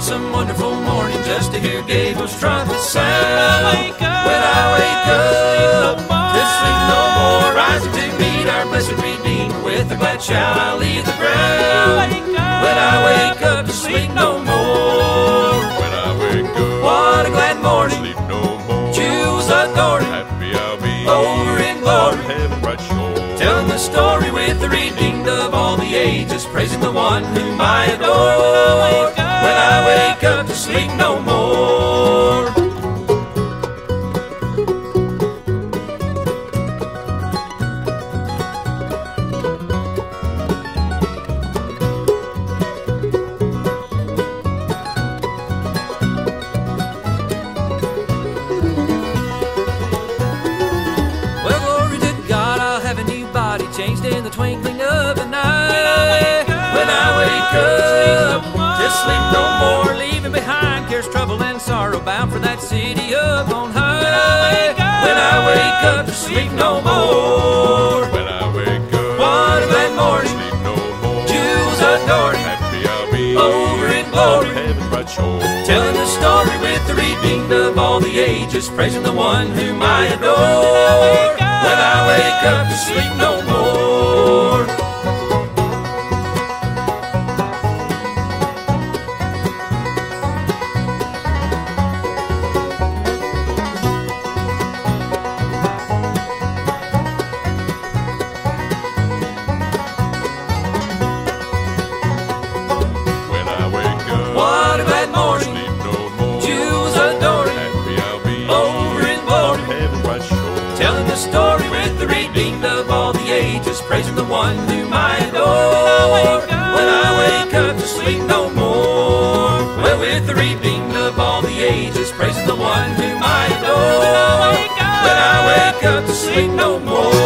some wonderful morning just to hear Gabriel's trumpet sound. When I wake up, to sleep no more, rising to meet our blessed Redeemer with a glad shout, I'll leave the ground. When I wake up, to sleep no more. When I wake up, What a glad morning, sleep no more. Jews adoring, Happy I'll be over in glory, heaven right shore. telling the story with the redeemed of all the ages, praising the one whom I adore. When I wake up, to sleep no more. Well, glory to God, I'll have a new body changed in the twinkling of an eye. When I wake up, to sleep no more, leaving behind cares, trouble, and sorrow, bound for that city up on high. When I wake up, to sleep no more. When I wake up, What a glad morning, sleep no more. Jews adoring, Happy I'll be over in glory, heaven right shore. telling the story with the redeemed of all the ages, praising the one whom I adore. When I wake up, to sleep no more. When I wake up, What a glad morning, sleep no more. Jews adoring, Happy I'll be over in glory, heaven right shore. telling the story with the redeemed of all the ages, praising the one whom I adore. When I wake up, to sleep no more. Well, with the redeemed of all the ages, praising the one whom I adore. When I wake up, to sleep no more.